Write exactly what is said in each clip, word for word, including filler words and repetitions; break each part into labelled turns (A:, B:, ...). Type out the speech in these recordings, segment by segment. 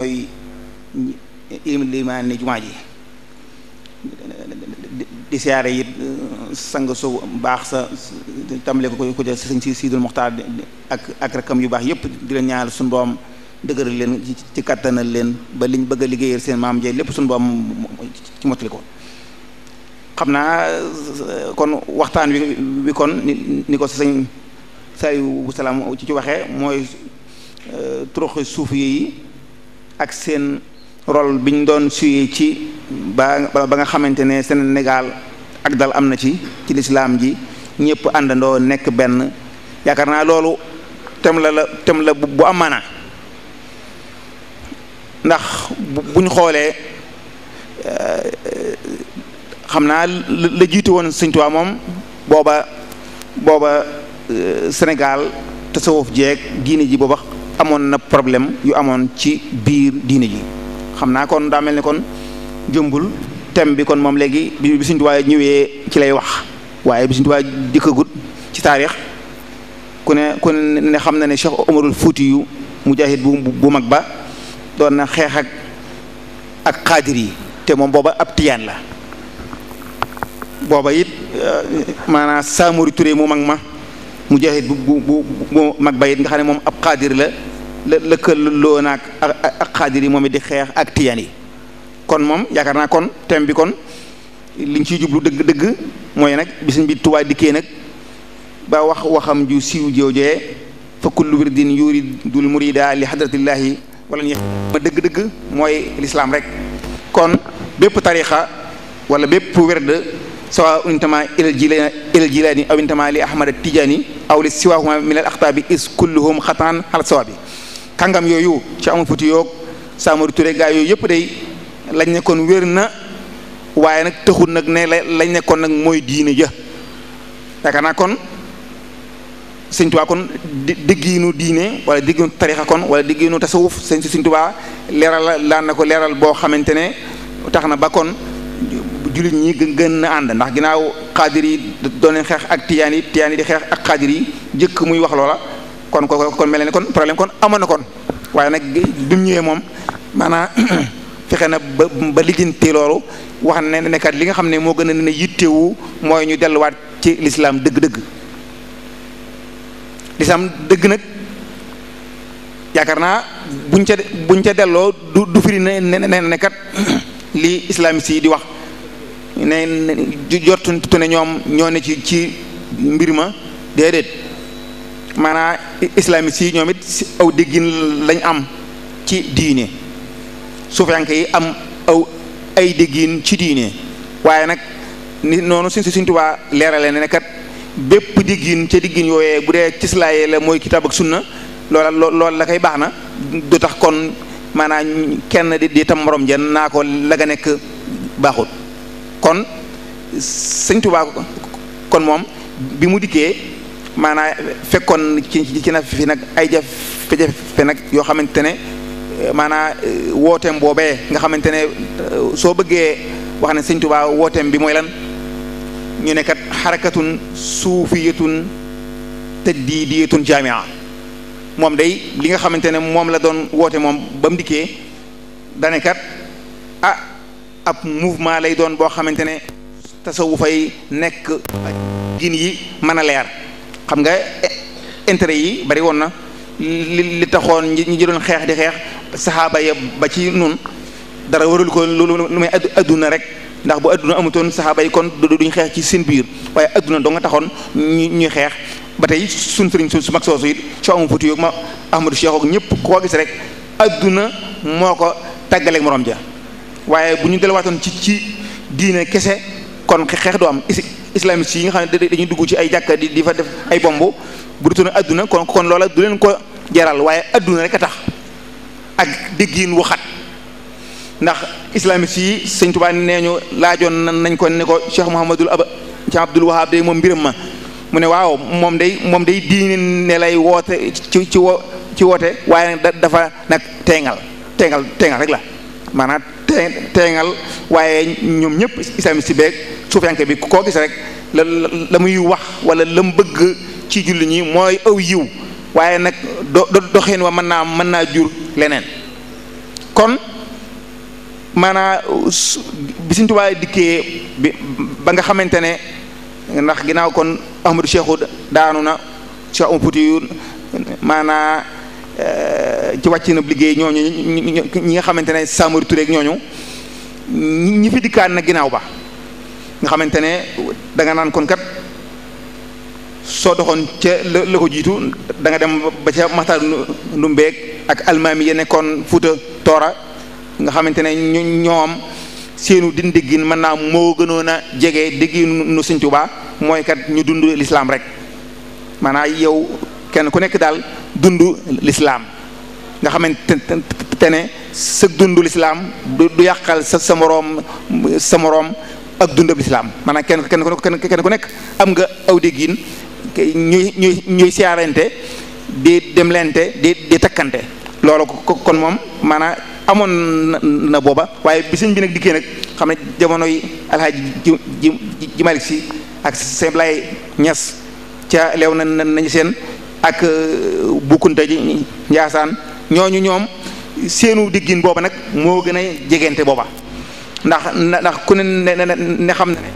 A: mooy ilimaan ni jumaa ji di siyaare it sang su baax sa tàmbale ko ko ja sëñ si Sidul Muxtaar ak ak rakam yu baax yëpp di leen ñaanal suñu boom dëgëral leen ci kattanal leen ba liñ bëgg a liggéeyal seen maam jey lépp suñu boom ci mottali ko xam naa kon waxtaan wi wi kon ni ni ko sëñ Saliou Salaam ci ci waxee mooy turuxi suufi yi ak seen rôle bi ñu doon suyee ci ba ba nga xamante ne Sénégal ak dal am na ci ci lislaam ji ñëpp àndandoo nekk benn yaakaar naa loolu tem la la tem la bu am maanaa ndax buñ xoolee xam naa la jiitu woon Sëñ Tuubaa moom booba booba Sénégal tasawuf jeeg diine ji booba amoon na problème yu amoon ci biir diine ji xam naa kon daa mel ni kon jëmbul thème bi kon moom léegi bi Sëñ Tuubaa ñëwee ci lay wax waaye bi Sëñ Tuubaa dikkagut ci taarix ku ne ku ne xam na ne Cheikh Omarul Fuuti yu mujaahid bu bu mag ba doon na xeex ak ak xaadir yi te moom booba ab tiyaan la booba it maanaam Samori Touré mu mag ma mujaahid bu bu bu bu mag ba it nga xam ne moom ab xaadir la la lëkkaloo naag ak xaadir yi moom it di xeex ak tiyaan yi kon moom yaakaar naa kon thème bi kon liñ ciy jublu dëgg-dëgg mooy nag bisiñ bi Tuubaa dikkee nag ba wax waxam ju siiw joojee fa kullu wirdin yuridul murida li hadratillahi wala ñu ma dëgg-dëgg mooy l'islam rek kon bépp tarixa wala bépp werd sawa intama ilal jilani ilal jilani aw intama li ahmad tijani aw li siwahuma min al axtaabi is kulluhum xataan ala sawabi kàngam yooyu ci amul futi yoog Samori Touré gaa yooyu yëpp day lañ nekkoon wér na waaye nag taxul nag ne lañ nekkoon nag mooy diine ja yaakaar naa kon Sëñ Tuubaa kon déggiinu diine wala déggiinu tarixa kon wala déggiinu tasawuf sëñ Sëñ Tuubaa leeral laan na ko leeral boo xamante ne tax na ba kon jullit ñi gën na ànd ndax ginnaaw xaadir yi doon leen xeex ak tiyaan yi tiyaan yi di xeex ak xaadir yi jëkk muy wax loola kon ko kon mel ne kon problème kon amoon na kon waaye nag bi mu ñëwee moom maanaam fexe na ba ba lijjanti loolu wax ne nekkat li nga xam ne moo gën a ne yittewu mooy ñu delluwaat ci lislaam dëgg-dëgg lislaam dëgg nag yaakaar naa buñ ca buñ ca delloo du du firi ne ne nekkat li islamiste yi di wax ne jortu ne ñoom ñoo ne ci ci mbir ma déedéet maanaam islamiste yi ñoom it aw déggin lañ am ci diine suufiyanke yi am aw ay déggin ci diine waaye nag ni noonu suñ Sëñ Tuubaa leerale ne kat bépp déggin ca déggin yooyee bu dee ci islaam la mooy kitaab ak sunna loola loolu la koy baax na du tax kon maanaam kenn di di tam morom jenn naa ko la nga nekk baaxut kon Sëñ Tuubaa kon moom bi mu dikkee maanaam fekkoon ci ci na fi nag ay jafe-jafe nag yoo xamante ne maanaam wooteem boobee nga xamante ne soo bëggee wax ne Sëñ Tuubaa wooteem bi mooy lan ñu ne kat xarakatun suufiyatun tajdiidiyatun jaamia moom day li nga xamante ne moom la doon woote moom ba mu dikkee dane kat ah ab mouvement lay doon boo xamante ne tasawufay nekk gin yi mën a leer xam nga intérêt yi bari woon na li li taxoon ñi doon xeex di xeex saxaaba ya ba ci nun dara warul ko lu may adduna rek ndax bu adduna amutoon saxaaba yi kon duñ xeex ci seen biir waaye adduna doo nga taxoon ñu ñuy xeex ba tey suñ sëriñ su mag soosu it soo amu futi yoog ma Ahmadou Cheikh ak ñëpp koo gis rek adduna moo ko tàggaleeg morom ja waaye bu ñu delluwaatoon ci ci diine kese kon xeex du am islamiste yi nga xam ne dañuy dugg ci ay jàkka di di fa def ay bomb bu dutoon adduna kon kon loola du leen ko jaral waaye adduna rek a tax ak déggiin waxat ndax islamiste yi Sëñ Tuubaa nee ñu laajoon nañ ko ne ko Cheikh Mouhamadul Aba Cheikh Abdul Wahab day moom mbiram ma mu ne waaw moom day moom day diine ne lay woote ci ci wo ci woote waaye nag dafa nag teengal teengal teengal rek la maanaam te teengal waaye ñoom ñëpp islamiste si beeg suufiyanke bi koo gis rek la la muy wax wala la mu bëgg ci julli ñi mooy aw yiw waaye nag do doxin wa mën naa mën naa jur leneen kon maanaa bi Sëriñ Tuubaa dikkee bi ba nga xamante ne ndax ginnaaw kon Ahmadou Cheikhou daanu na Cheikh Oumar Foutiyou maanaa ci wàcc na liggéey ñooñu ñi nga xamante ne Samori Touré ak ñooñu ñi fi dikkaan na ginnaaw ba nga xamante ne danga naan kon kat soo doxoon ca la la ko jiitu da nga dem ba ca Maxtaar Ndumbeeg ak almaami ya nekkoon Fuuta Toora nga xamante ne ñu ñoom seenu din déggin mën naa moo gënoon a jege dégginu Sëriñ Tuubaa mooy kat ñu dund lislaam rek maanaam yow kenn ku nekk daal dund lislaam nga xamante ne sa dund lislaam du yàqal sa sa moroom sa moroom ak dundab lislaam maanaam kenn kenn kenn kenn ku nekk am nga aw déggin ñuy ñuy ñuy siyaarente di demlente di di takkante loolu ko kon moom maanaam amoon na booba waaye bi sëñ bi nag dikkee nag xam ne jamono yi alxaaji ji ji ji Malick Si ak Sëñ Ablaye Ñas ca leew na nañu seen ak bukkunta ji Njaasaan ñooñu ñoom seenu diggin booba nag moo gën a jegente booba ndax ndax ku ne ne ne xam na ne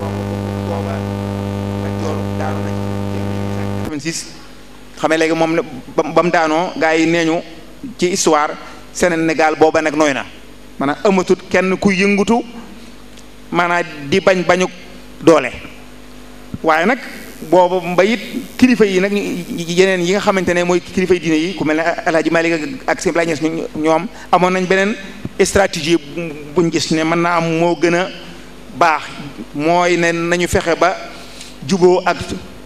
A: booba joor daanu na quatre-vingt-six xamee léegi moom ba mu daanoo gaa yi nee ñu ci histoire Sénégal booba nag nooy na maanaam amatut kenn ku yëngutu maanaam di bañ bañu doole waaye nag booba mbayit kilifa yi nag yeneen yi nga xamante ne mooy kilifa yi diine yi ku mel ne Alaaji Maalik ak Sëñ Ablaye Ñas ñoom amoon nañ beneen stratégie buñ gis ne mën naa am moo gën a baax mooy ne nañu fexe ba juboo ak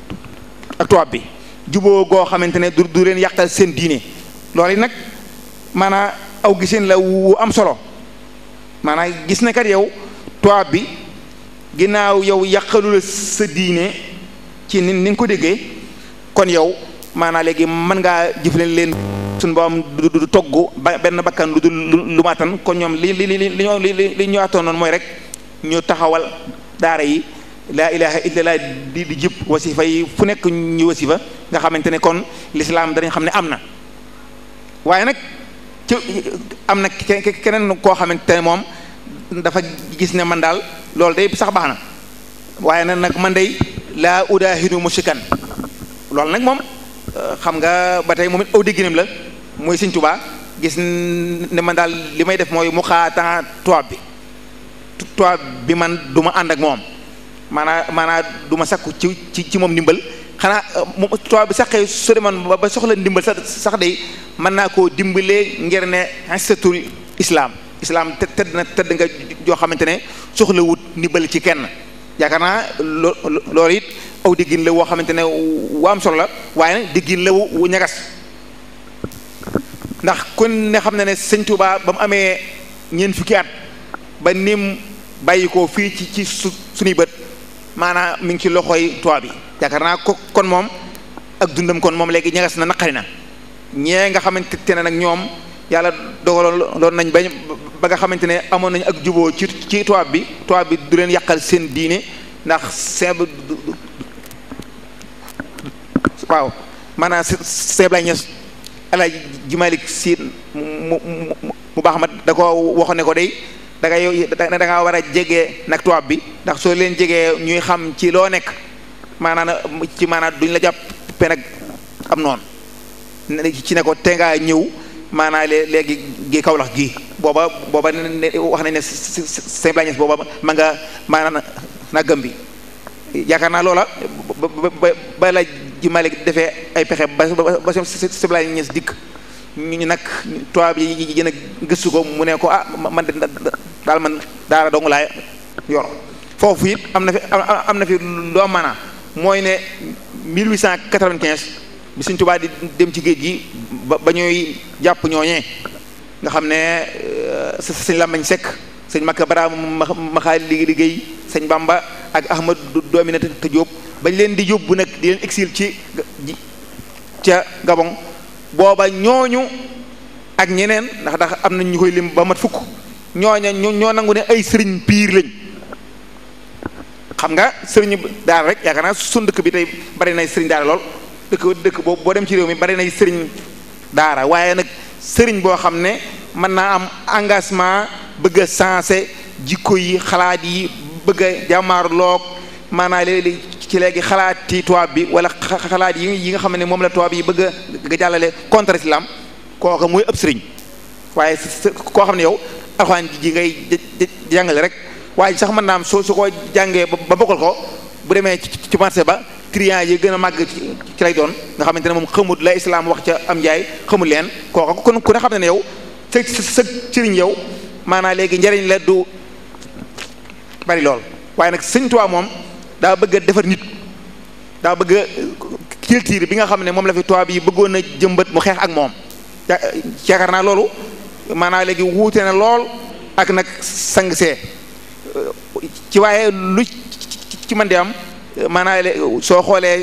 A: ak tubaab bi juboo goo xamante ne du du leen yàqal seen diine loolu yi nag maanaam aw giseen la wu am solo maanaam gis na kat yow tubaab bi ginnaaw yow yàqalu la sa diine ci ni ni nga ko déggee kon yow maanaam léegi mën ngaa jëfleen leen suñu borom du du togg ba benn bakkan lu dul lu maatan kon ñoom li li li li ñoo li li ñu attoon noonu mooy rek ñu taxawal daara yi laa ilaha illallah di di jëpp wasifa yi fu nekk ñu wasifa nga xamante ne kon lislaam danañ xam ne am na waaye nag ci am na keneen koo xamante ne moom dafa gis ne man daal loolu day sax baax na waaye nag nag man day laa udaahinu mushrikan loolu nag moom xam nga ba tey moom it aw dégginam la mooy Sëñ Tuubaa gis ne man daal li may def mooy mu xaata tubaab bi tubaab bi man du ma ànd ak moom maanaa maanaa du ma sakku ci ci ci moom ndimbal xanaa tubaab bi saxee su demoon ba soxla ndimbal sax sax day mën naa koo dimbalee ngir ne institut islam islam te tëdd na tëdd nga joo xamante ne soxla wut ndimbal ci kenn yaakaar naa loo loolu it aw diggin la woo xamante ne wu am solo la waaye nag diggin la wu ñagas ndax kon ne xam na ne Sëñ Tuubaa ba mu amee ñeent fukki at ba nim bàyyi ko fii ci ci su suñuy bët maanaam mi ngi ci loxoy tubaab bi yaakaar naa ko kon moom ak dundam kon moom léegi ñagas na naqari na ñee nga xamante ne nag ñoom yàlla dogaloon doon nañ bañ ba nga xamante ne amoon nañ ak juboo ci ci tubaab bi tubaab bi du leen yàqal seen diine ndax seen waaw maanaam Sëñ Ablaye Ñas Alaaji Malick Si mu mu baax ma da ko waxoon ne ko day da ngay da ngaa war a jege nag tubaab bi ndax soo leen jegee ñuy xam ci loo nekk maanaam ci maanaam duñ la jàppe nag am noonu ci ne ko te ngaa ñëw maanaam léegi gi Kawlax gii booba booba wax nañ ne Sëñ Ablaye Ñas booba ma nga maanaam na gëm bi yaakaar naa loola ba ba la ji Malick defee ay pexe ba ba Sëñ Ablaye Ñas dikk ñu nag tubaab yi yéen a gëstu ko mu ne ko ah man daal man daara dong laa yor foofu it am na fi am na fi loo maanaam mooy ne mille huit cent quatre-vingt-quinze bi Sëñ Tuubaa di dem ci géej gi ba ba ñuy jàpp ñooñee nga xam ne sëñ Lamañ Sekk sëñ Makka Bara ma xaali liggéey sëñ Bamba ak Ahmad Doomina te Jóob bañ leen di yóbbu nag di leen exil ci ca Gabon booba ñooñu ak ñeneen ndax ndax am nañ ñu koy lim ba mat fukk ñooña ñoo nangu ne ay sëriñ piir lañ xam nga sëriñ daara rek yaakaar naa suñ dëkk bi tey bari nay sëriñ daara lool dëkk dëkk boobu boo dem ci réew mi bari nay sëriñ daara waaye nag sëriñ boo xam ne mën naa am engagement bëgg a sensé jikko yi xalaat yi bëgg a jàmmaarloog maanaam léegi ci léegi xalaati tubaab bi wala xalaat yi yi nga xam ne moom la tubaab yi bëgg a jàllale contre islam kooka muy ëpp sëriñ waaye koo xam ne yow alxuraan ji ngay jàngale rek waaye sax mën naa am soo su ko jàngee ba bokkal ko bu demee ci marché ba client yi gën a màgg ci lay doon nga xamante ne moom xamut la islam wax ca am njaay xamut leen kooka kon ku ne xam ne ne yow sa sa sëriñ yow maanaam léegi njëriñ la du bari lool waaye nag Sëñ Tuubaa moom daa bëgg a defar nit daa bëgg a culture bi nga xam ne moom la fi tubaab yi bëggoon a jëmbat mu xeex ak moom yaakaar naa loolu maanaam léegi wuute na lool ak nag sang see ci waaye lu ci mën di am maanaam soo xoolee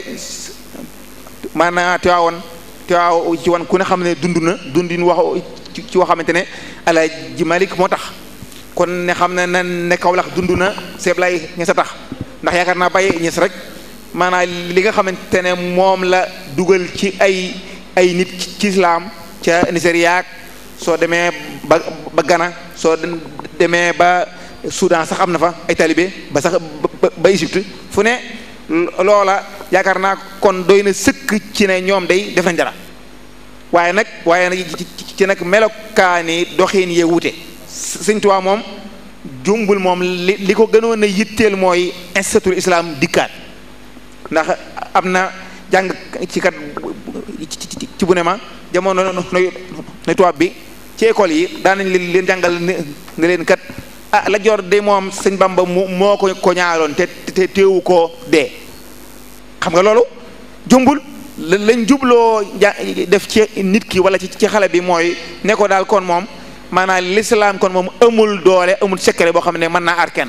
A: maanaam Tiwaawoon Tiwaaw ci wan ku ne xam ne dund na dundin wax ci woo xamante ne Alaaji Malik moo tax kon ne xam ne na ne Kawlax dund na seeblay ñes a tax ndax yaakaar naa bàyyi ñes rek maanaam li nga xamante ne moom la dugal ci ay ay nit ci islam ca Nigeria soo demee ba ba Ghana soo demee ba Soudan sax am na fa ay talibé ba sax ba Égypte fu ne loola yaakaar naa kon doy na sëkk ci ne ñoom day def nañ dara waaye nag waaye nag ci nag melokaani doxiin yee wute Sëñ Tuubaa moom jumbul moom li li ko gënoon a yitteel mooy institut islam dikkaat ndax am na jàng ci kat ci bu ne ma jamono no tubaab bi ci école yi daanañ leen jàngal ne leen kat ah la jor de moom Sëñ Bamba mu moo ko ko ñaaloon te te teewu ko dee xam nga loolu jumbul lañ jubloo def ci nit ki wala ci ci xale bi mooy ne ko daal kon moom maanaam l'islam kon moom amul doole amul secret boo xam ne mën naa aar kenn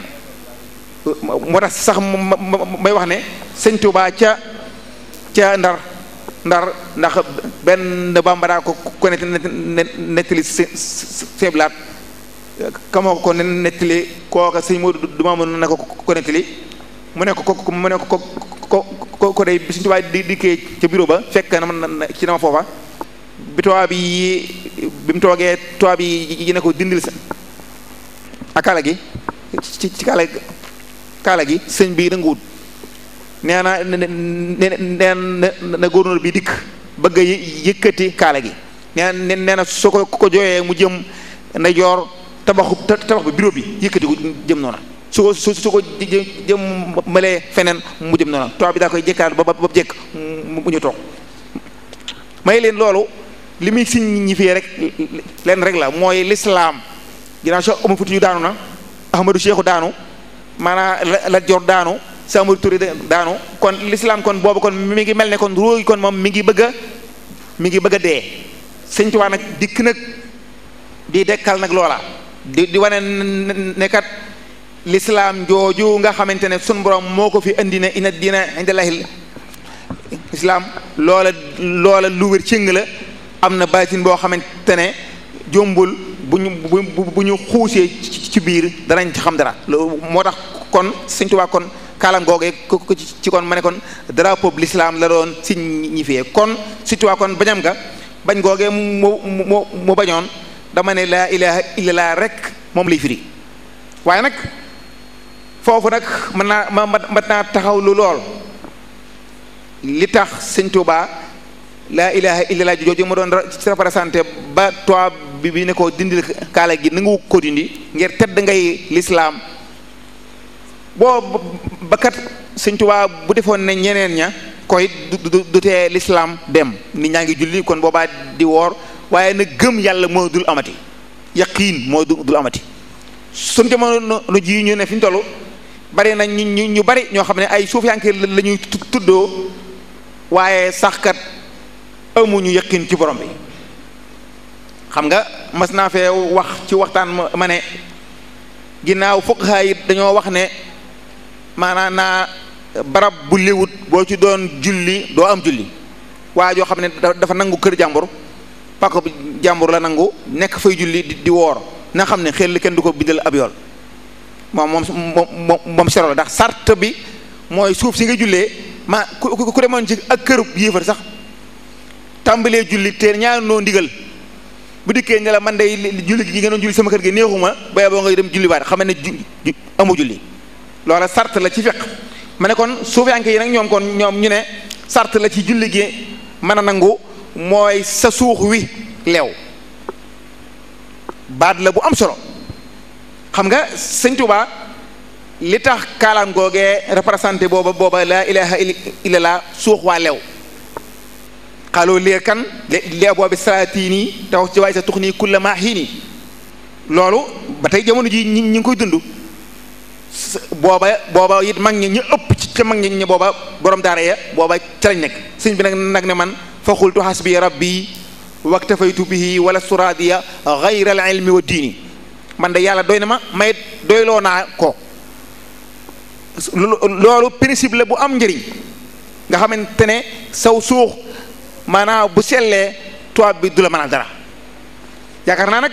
A: moo tax sax may wax ne Sëñ Tuubaa ca ca ndar ndar ndax benn bambara ko ko nettali seeblaat kamoo ko nettali kooka sëñ Moodu du ma mën na ko ko nettali mu ne ko ko mu ne ko ko ko ko day Sëñ Tuubaa di dikkee ca bureau ba fekk na man ci dama foofa bi tubaab yi bi mu toogee tubaab yi yi ne ko dindil sa ak kaala gi ci ci kaala kaala gi sëñ bi nanguwut nee na neen na gouverneur bi dikk bëgg a yëkkati kaala gi nee na nee na soo ko ko jooyee mu jëm ndeyjoor tabaxu tabax bi bureau bi yëkkati ko jëm noona su ko su su ko jëm malee feneen mu jëm noona tubaab bi daa koy jëkkaat ba ba ba jëkk mu ñu toog may leen loolu li muy signifié rek leen rek la mooy l'islam ginnaaw Cheikh Oumar Foutiyou daanu na Ahmadou Cheikhou daanu maanaam Lat Joor daanu Samori Touré daanu kon l'islam kon boobu kon mi ngi mel ne kon róoy kon moom mi ngi bëgg a mi ngi bëgg a dee Sëñ Tuubaa nag dikk nag di dekkal nag loola di di wane ne kat l'islam jooju nga xamante ne sun borom moo ko fi indi ne inna diina indallaahi islam loola loola lu wér cëng la am na baatin boo xamante ne jombul bu ñu bu ñu xuusee ci biir danañ ci xam dara loolu moo tax kon Sëñ Tuubaa kon kaalam googee ci kon ma ne kon drapeau bi l'islam la doon signifié kon Sëñ Tuubaa kon bañam nga bañ googee mu mu mu bañoon dama ne laa ilaha illallah rek moom lay firi waaye nag foofu nag mën naa ma mat naa taxaw lu lool li tax Sëñ Tuubaa laa ilaha illallah jooju ma doon représenté ba toi bi bi ne ko dindil kaala gi nangu ko dindi ngir tedd ngay l'islam boo ba kat Sëñ Tuubaa bu defoon ne ñeneen ña koy du du tee l'islam dem nit ñaa ngi julli kon boobaa di woor waaye na gëm yàlla moo dul amati yaqiin moo dul amati suñ jamono nu ji ñu ne fi ñu toll bari na ñu ñu bari ñoo xam ne ay suufiyanke la ñuy tuddoo waaye sax kat amuñu yaqiin ci borom bi xam nga mas naa fee wax ci waxtaan ma ne ginnaaw fuqahaa yi dañoo wax ne maanaam naa barab bu léwut boo ci doon julli doo am julli waaye joo xam ne dafa nangu kër jàmbur pako bi jàmbur la nangu nekk fay julli di woor na xam ne xel kenn du ko bindal ab yool moom moom moom moom sero la ndax sart bi mooy suuf si nga jullee ma ku ku demoon ci ak kërub yéefar sax tàmbalee julli te ñaar noo ndigal bu dikkee ne la man day julli gi ngeen doon julli sama kër gi neexuma ba boo ngay dem julliwaat xam ne amu julli loola sart la ci fiq ma ne kon suufiyanke yi nag ñoom kon ñoom ñu ne sart la ci julli gi mën a nangu mooy sa suux wi leew baat la bu am solo xam nga sëñ Tuubaa li tax kaalaam googee représenté booba booba laa ilaha illallah suux waa leew xaaloo leer kan lee boobi salaatini taw ci waay sa tux nii kulla maa xiini loolu ba tey jamono ji ñi ngi koy dund booba booba it mag ñi ñu ëpp ci ca mag ñi ñi booba borom daara ya booba ca lañ nekk sëñ bi nag nag ne man fa xultu xasbi rabbi waktafaytu bihi wala suraadiya gayra al ilmi wa diini man de yàlla doy na ma may doyloo naa ko loolu principe la bu am njëriñ nga xamante ne saw suux maanaam bu sellee tubaab bi du la mën a dara yaakaar naa nag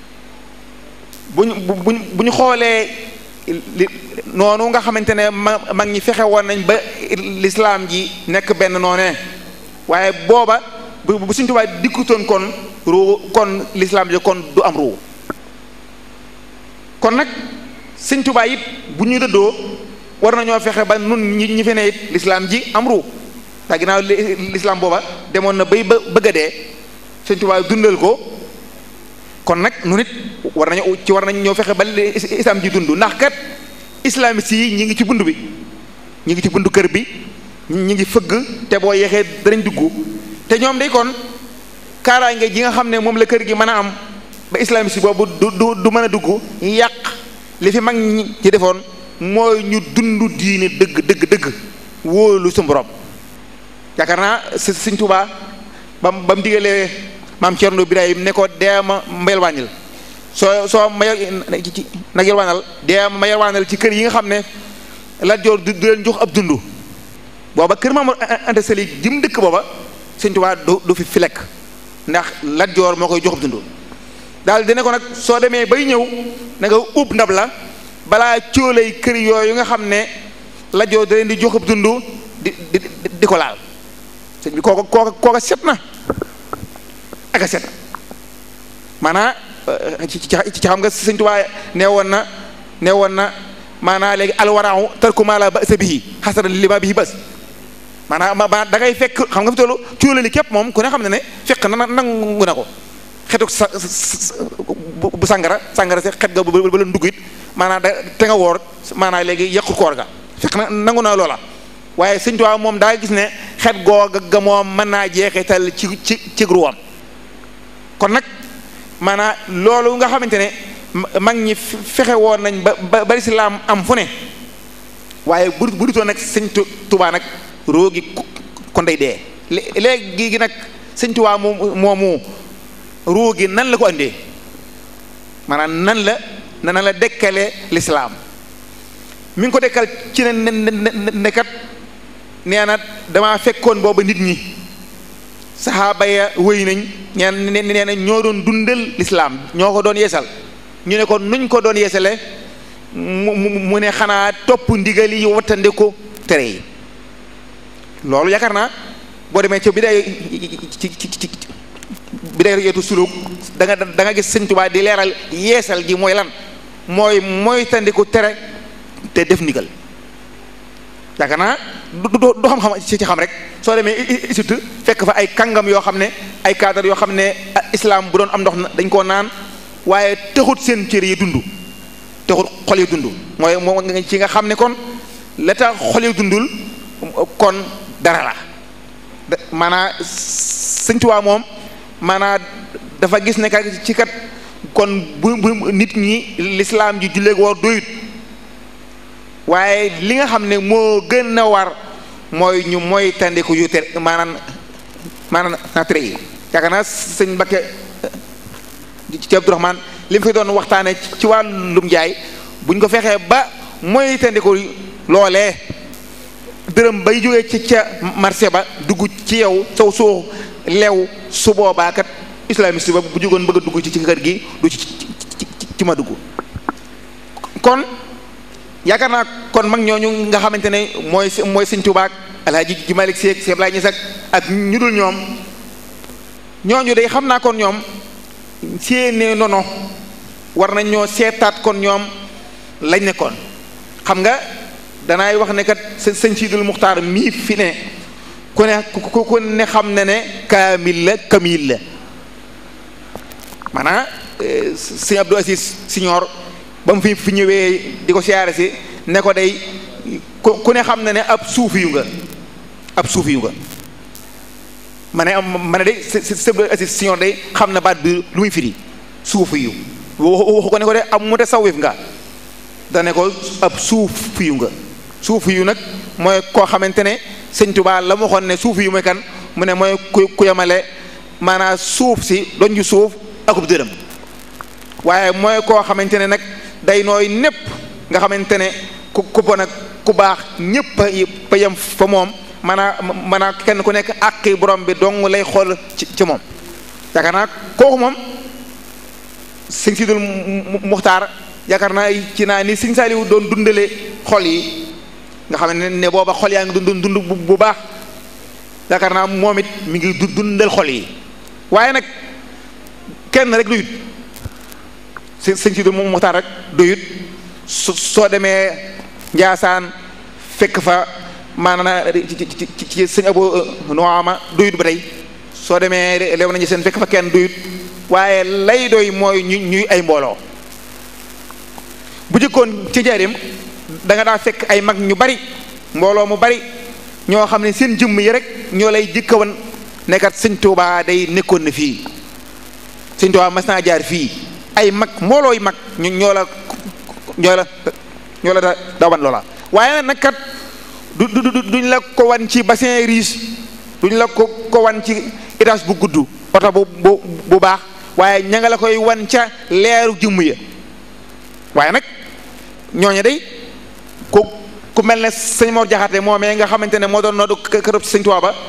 A: buñ buñ bu ñu xoolee li noonu nga xamante ne ma mag ñi fexe woon nañ ba lislaam ji nekk benn noonee waaye booba bu bu Sëñ Tuubaa dikkutoon kon ruu kon lislaam ji kon du am ruu kon nag Sëñ Tuubaa it bu ñu dëddoo war nañoo fexe ba nun ñi ñi fe ne it lislaam ji am ruu ndax ginnaaw lislaam booba demoon na bay ba bëgg a dee Sëñ Tuubaa dundal ko kon nag nu nit war nañu ci war nañ ñoo fexe ba islam ji dund ndax kat islamiste yi ñi ngi ci bund bi ñi ngi ci bundu kër bi ñi ngi fëgg te boo yeexee danañ dugg te ñoom day kon kaaraange ji nga xam ne moom la kër gi mën a am ba islamiste boobu du du du mën a dugg yàq li fi mag ñi ci defoon mooy ñu dund diine dëgg dëgg dëgg wóolu sa borom yaakaar naa Sëñ Tuubaa bam ba mu digalee maam Cerno Birahim ne ko deema ma yelwaanal soo soo ma ci nag yelwaanal deema ma yelwaanal ci kër yi nga xam ne Lat Joor du leen jox ab dund booba kër Maam Anta Sali jëm dëkk booba Sëñ Tuubaa du du fi fi lekk ndax Lat Joor moo koy jox ab dund daal dina ko nag soo demee bay ñëw na nga ub ndab la balaa cóolay kër yooyu nga xam ne Lat Joor da leen di jox ab dund di di di ko laal sëñ bi kooka kooka kooka set na ak a set maanaam ci ci xam nga Sëñ Tuubaa nee woon na nee woon na maanaam léegi alwaraaw tarku maa laa ba'sa bihi xasara li ma bihi bas maanaam ma da ngay fekk xam nga fi tollu cuulali képp moom ku ne xam ne ne fekk na nangu na ko xetu sa bu sàngara sàngara si xet ga ba la ndugg it maanaam da te nga woor maanaam léegi yàqu koor ga fekk na nangu na loola waaye Sëñ Tuubaa moom daa gis ne xet googa ga moom mën naa jeexital ci ci ci ruwam kon nag maanaam loolu nga xamante ne mag ñi fexe woon nañ ba ba ba lislaam am fu ne waaye bu bu dutoon nag Sëñ Tuubaa nag roogi kon day dee léegi gi nag Sëñ Tuubaa moom moomu roogi nan la ko andee maanaam nan la nan la dekkale lislaam mi ngi ko dekkal ci ne ne kat nee na damaa fekkoon booba nit ñi saxaaba ya wéy nañ ñeen nee na ñoo doon dundal lislaam ñoo ko doon yeesal ñu ne ko nuñ ko doon yeesale mu mu ne xanaa topp ndigal yi wattande ko tere yi loolu yaakaar naa boo demee ca bi day ci ci ci bi day yeetu suluk da nga da nga gis Sëñ Tuubaa di leeral yeesal gi mooy lan mooy mooy tandiku tere te def ndigal yaakaar naa du du xam-xam ci ci xam rek soo demee Égypte fekk fa ay kàngam yoo xam ne ay cadre yoo xam ne islam bu doon am ndox dañ koo naan waaye taxut seen cër yi dund taxut xol yi dund mooy moo ci nga xam ne kon la tax xol yi dundul kon dara la maanaa Sëñ Tuubaa moom maanaa dafa gis ne ka ci kat kon bu bu nit ñi lislaam ji julleeg woor doyut waaye li nga xam ne moo gën a war mooy ñu mooy tandiku yu tere maanaam maanaam na tere yi yaakaar naa sëñ Mbakke ci Abdourahmane li mu fi doon waxtaane ci wàllum jaay buñ ko fexee ba mooy tandiku loolee dërëm bay jógee ci ca marché ba dugg ci yow saw soo lew su boobaa kat islamiste ba bu jógoon bëgg a dugg ci ci kër gi du ci ci ma dugg kon yaakaar naa kon mag ñooñu nga xamante ne mooy mooy Sëñ Tuubaa ak Alaaji ji Malik Si ak Seex Ablaay Ñas ak ñu dul ñoom ñooñu day xam naa kon ñoom séenee nono war nañ ñoo seetaat kon ñoom lañ nekkoon. xam nga danaay wax ne kat sëñ Sidul Muxtaar mii fi ne ku ne ku ku ne xam ne ne kaamil la kamil la maanaam sëñ Abdou Aziz Siñoor ba mu fi fi ñëwee di ko siyaare si ne ko day ku ne xam ne ne ab suufi yu nga ab suufi yu nga ma ne ma ne day sëñ Abdou Aziz Siñoor day xam na baat bi lu muy firi suufi yu waxu ko ne ko de am mu tasawuf nga dane ko ab suufi yu nga suufi yu nag mooy koo xamante ne sëñ Tuubaa la mu waxoon ne suufi yu mooy kan mu ne mooy ku ku yemale maanaam suuf si doon ju suuf akub dërëm waaye mooy koo xamante ne nag day nooy népp nga xamante ne ku ku bon ak ku baax ñëpp a yem fa moom maanaam maanaam kenn ku nekk àqi borom bi dong lay xool ci ci moom yaakaar naa kooku moom sëñ Sidul Muxtaar yaakaar naa ci naa ni sëñ Saaliwu doon dundale xol yi nga xam ne ne booba xol yaa ngi dund dund bu baax yaakaar naa moom it mi ngi dundal xol yi waaye nag kenn rek doyut sëñ Sidul Muxtaar rek doyut soo demee Njaasaan fekk fa maanaam ci ci sëñ Abu Nuama doyut ba tey soo demee lew nañu seen fekk fa kenn doyut waaye lay doy mooy ñu ñuy ay mbooloo bu jëkkoon ci jaarim da nga daa fekk ay mag ñu bari mbooloo mu bari ñoo xam ne seen jëmm yi rek ñoo lay jëkkawan nekkat sëñ Tuubaa day nekkoon na fii sëñ Tuubaa mas naa jaar fii ay mag mbooloo yi mag ñu ñoo la ñoo la ñoo la da wan loola waaye nag kat du du duñ la ko wan ci bassin riche duñ la ko ko wan ci étage bu gudd oto bu bu bu baax waaye ña nga la koy wan ca leeru jëmm ya waaye nag ñooñu day ku ku mel ne sëñ Mor Jaxate moomee nga xamante ne moo doon noddu kërëb sëñ Tuubaa ba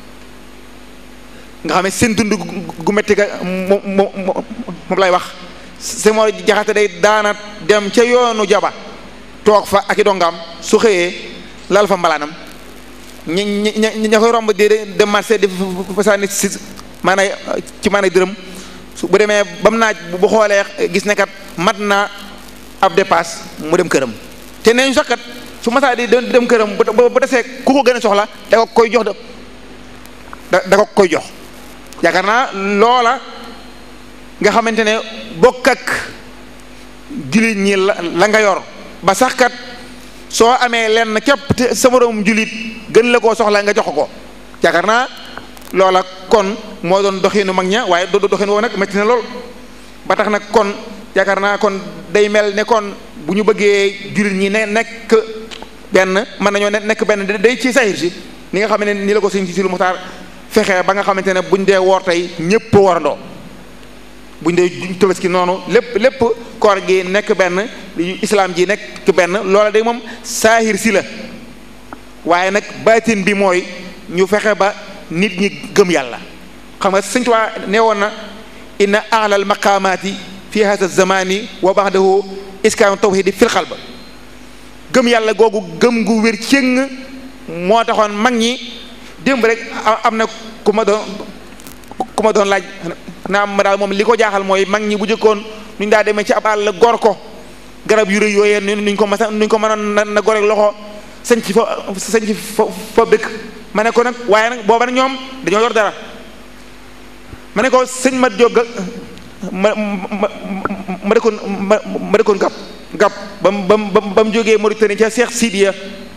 A: nga xam ne seen dund gu métti ga moom moom lay wax sëñ Mor Jaxate day daana dem ca yoonu jaba toog fa ak i dongaam su xëyee lal fa mbalaanam ñi ñi ña koy romb di dem marché di fa sànni si maanaam ci maanaam dërëm su bu demee ba mu naaj bu xoolee gis ne kat mat na ab dépasse mu dem këram te nee ñu sax kat su masaa di dem këram bu bu desee ku ko gën a soxla da ko koy jox da da ko koy jox yaakaar naa loola nga xamante ne bokk ak jullit ñi la la nga yor ba sax kat soo amee lenn képp te sa moroom jullit gën la koo soxla nga jox ko yaakaar naa loola kon moo doon doxinu mag ña waaye do doxin woo nag métti na lool ba tax nag kon yaakaar naa kon day mel ne kon bu ñu bëggee jullit ñi ne nekk benn mën nañoo nekk benn day ci sahir si ni nga xam ne ni la ko sëñ Sidul Muxtaar fexe ba nga xamante ne buñ dee woor tey ñëpp warandoo buñ dee Tabaski noonu lépp lépp koor gi nekk benn islam ji nekk benn loola day moom sahir si la waaye nag baatin bi mooy ñu fexe ba nit ñi gëm yàlla xam nga sëñ Tuubaa nee woon na inna a'lal maqaamaati fi hada zamani wa ba'dahu iskaanu tawhidi fil qalb gëm yàlla googu gëm gu wér cëng moo taxoon mag ñi démb rek am na ku ma doon ku ma doon laaj naa ma daal moom li ko jaaxal mooy mag ñi bu jëkkoon nuñ daa demee ci ab àll gor ko garab yu rëy yooyee nuñ ko masa nuñ ko mënoon na na gorek loxo sañ ci fa sañ ci fa fa dëkk ma ne ko nag waaye nag booba nag ñoom dañoo yor dara ma ne ko sëñ Mat Jóob ga ma ma ma dëkkoon ma ma dëkkoon gab gab ba mu ba mu ba mu jógee Mauritanie ca Cheikh Sidiya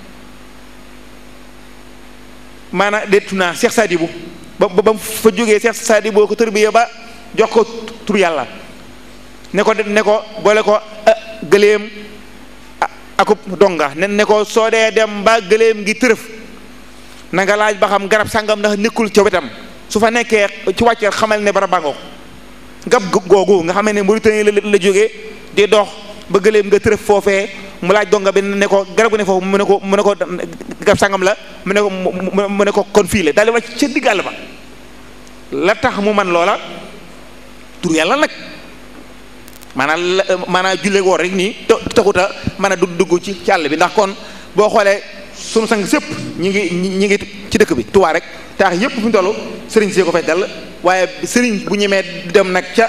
A: maanaam déetu naa Cheikh Sadibou ba ba mu fa jógee Cheikh Sadibou ko tërbiya ba jox ko tur yàlla ne ko ne ko boole ko gëléem akub donga ne ne ko soo dee dem ba gëléem gi tërëf na nga laaj ba xam garab sàngam ndax nekkul ca wetam su fa nekkee ci wàcceel xamal ne bara bàngoo gab googu nga xam ne Mauritanie la la jógee di dox ba gëléem nga tërëf foofee mu laaj donga bi ne ko garab gu ne foofu mu ne ko mu ne ko garab sàngam la mu ne ko mu ne ko kon fii la daal di wàcc ca digg àll ba la tax mu man loola tur yàlla nag maanaam maanaam jullee woor rek nii taxuta mën a dugg ci ci àll bi ndax kon boo xoolee sunu sang sëpp ñi ngi ñi ngi ci dëkk bi Tuubaa rek taax yépp fi mu toll sëriñ see ko fay dal waaye sëriñ bu ñemee dem nag ca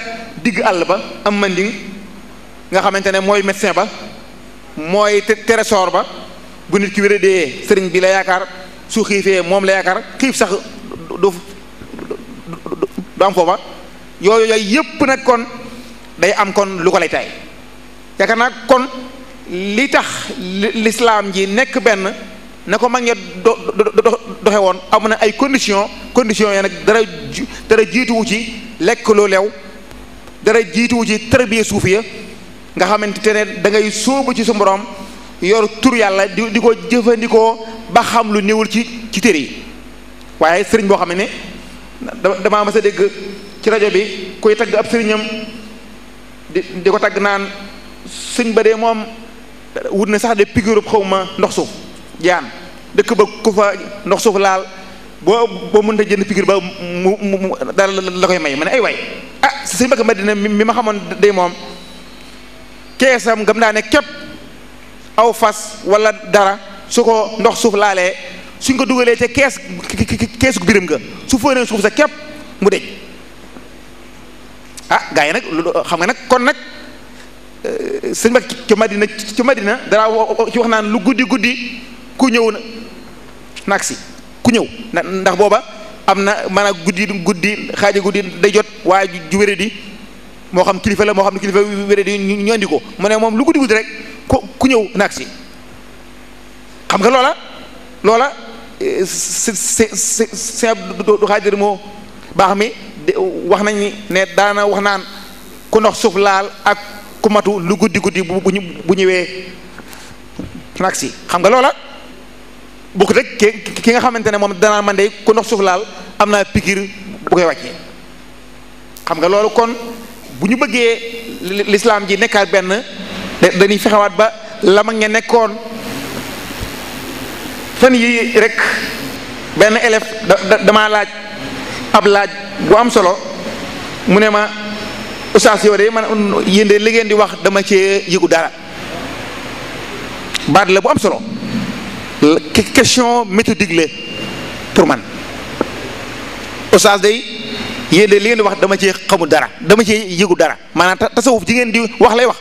A: digg àll ba am manding nga xamante ne mooy médecin ba mooy trésor ba bu nit ki wéradee sëriñ bi la yaakaar su xiifee moom la yaakaar xiif sax du du am foofa yooyu yooyu yépp nag kon day am kon lu ko lay tay yaakaar naa kon li tax l'islam ji nekk benn na ko mag ña do doxe woon am na ay conditions conditions yi nag dara dara jiituwu ci lekk lu lew dara jiituwu ci tarbiya suufiya nga xamante ne da ngay sóobu ci su borom yor tur yàlla di di ko jëfandikoo ba xam lu néewul ci ci téere yi waaye sëriñ boo xam ne damaa mas a dégg ci rajo bi koy tagg ab sëriñam di di ko tagg naan sëñ ba dee moom wut na sax de piqûre xaw ma ndox suuf jaan dëkk ba ku fa ndox suuf laal boo boo mënta jënd piqûre ba mu mu dara la koy may ma ne ay waay ah sëñ Mbàkke Madina mi ma xamoon day moom keesam ngam daa ne képp aw fas wala dara su ko ndox suuf laalee suñ ko dugalee ca kees keesu biram nga su fóonee suuf sa képp mu dej ah gaa yi nag xam nga nag kon nag sëñ ba ci Madina ci Madina dara ci wax naan lu guddi guddi ku ñëw nag si ku ñëw ndax booba am na maanaam guddi guddi xaaja guddi day jot waaye ju wéré di moo xam kilifa la moo xam ne kilifa wéré di ñu andi ko mu ne moom lu guddi guddi rek ku ku ñëw nag si xam nga loola loola si si si si du xaajar moo baax mi wax nañ ne daana wax naan ku ndox suuf laal ak ku matu lu guddi guddi bu bu ñëwee nag si xam nga loola bu ko rek ki nga xamante ne moom danaa man de ku ndox suuf laal am naa pikir bu koy wàccee xam nga loolu kon bu ñu bëggee l'islam ji nekkaat benn dañuy fexewaat ba la mag ña nekkoon fan yi rek benn élève da damaa laaj ab laaj bu am solo mu ne ma oustaz yow de man yéen de li ngeen di wax dama cee yëgu dara baat la bu am solo question méthodique la pour man oustaz day yéen de li ngeen di wax dama cee xamul dara dama cee yëgu dara maanaam tasawuf ji ngeen di wax lay wax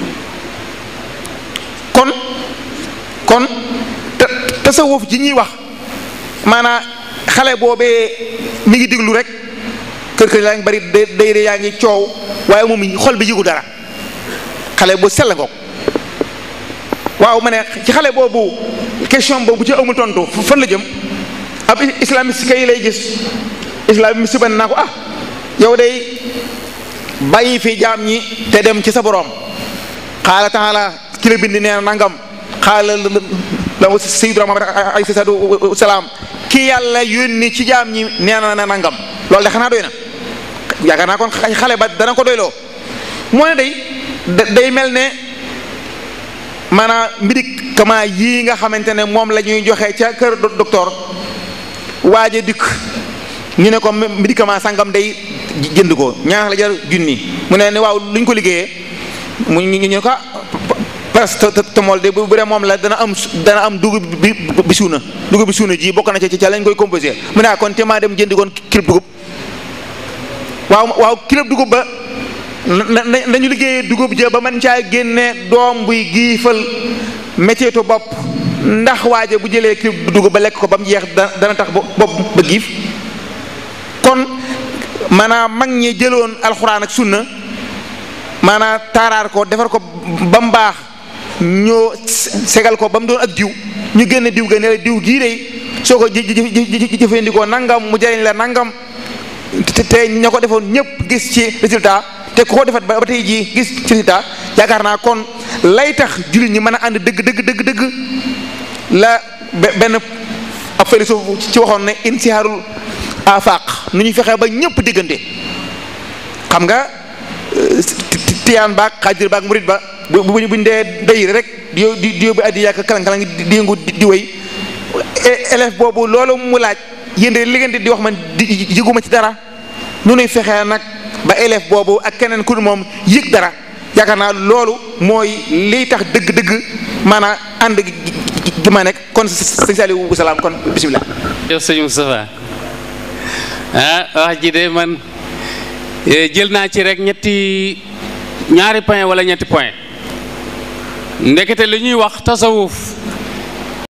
A: kon kon tasawuf ji ñuy wax maanaam xale boobee mi ngi diglu rek kër kër yaa ngi bari day yaa ngi coow waaye moom xol bi yëgu dara xale bu sell ngoog waaw ma ne ci xale boobu question boobu ci amul tontu fan la jëm ab islamiste kay lay gis islamiste ban naa ko ah yow day bàyyi fi jaam ñi te dem ci sa borom xaala taala ki la bind nee na nangam xaala la sayyiduna Muhammad alayhi salaatu salaam ki yàlla yónni ci jaam ñi nee na na nangam loolu de xanaa doy na yaakaar naa kon xale ba dana ko doyloo moo ne day day mel ne maanaam médicament yii nga xamante ne moom la ñuy joxe ca kër docteur waaje dikk ñu ne ko médicament sangam day jënd ko ñaar la jar junni mu ne ne waaw lu ñu ko liggéeyee mu ñu ñu ko paracetamol de bu dee moom la dana am dana am dugub bi bi suuna dugub bi suuna ji bokk na ci ca lañ koy composé mu ne kon te maa dem jëndi koon kilo dugub waaw waaw kilo dugub ba na nañu liggéeyee dugub ja ba man caa génne doom buy giifal méttiitu bopp ndax waaje bu jëlee kilo dugub ba lekk ko ba mu jeex dana tax bopp ba giif kon maanaam mag ñi jëloon alxuraan ak sunna maanaam taaraar ko defar ko ba mu baax ñoo segal ko ba mu doon ak diw ñu génne diw ga ne diw gii de soo ko jëfandikoo nangam mu jëriñ la nangam te te ña ko defoon ñëpp gis ci résultat te ku ko defat ba tey jii gis ci résultat yaakaar naa kon lay tax jullit ñi mën a ànd dëgg dëgg dëgg dëgg la benn ab philosophe ci waxoon ne insiharul afaq nu ñuy fexee ba ñëpp diggante xam nga tiyaan baag xaajir baag murit ba bu bu buñ dee dayir rek di di di yóbbu addi yàq kalang-kalang di yëngu di wéy élève boobu loolu mu laaj yéen de li ngeen di wax man di yëguma ci dara nu nuy fexee nag ba élève boobu ak keneen ku moom yëg dara yaakaar naa loolu mooy liy tax dëgg-dëgg maanaam ànd gi ma nekk kon sëñ Saliou salaam kon bisimilah.
B: yow sëñ Moustapha ah wax ji de man jël naa ci rek ñetti ñaari point wala ñetti point ndekete li ñuy wax tasawuf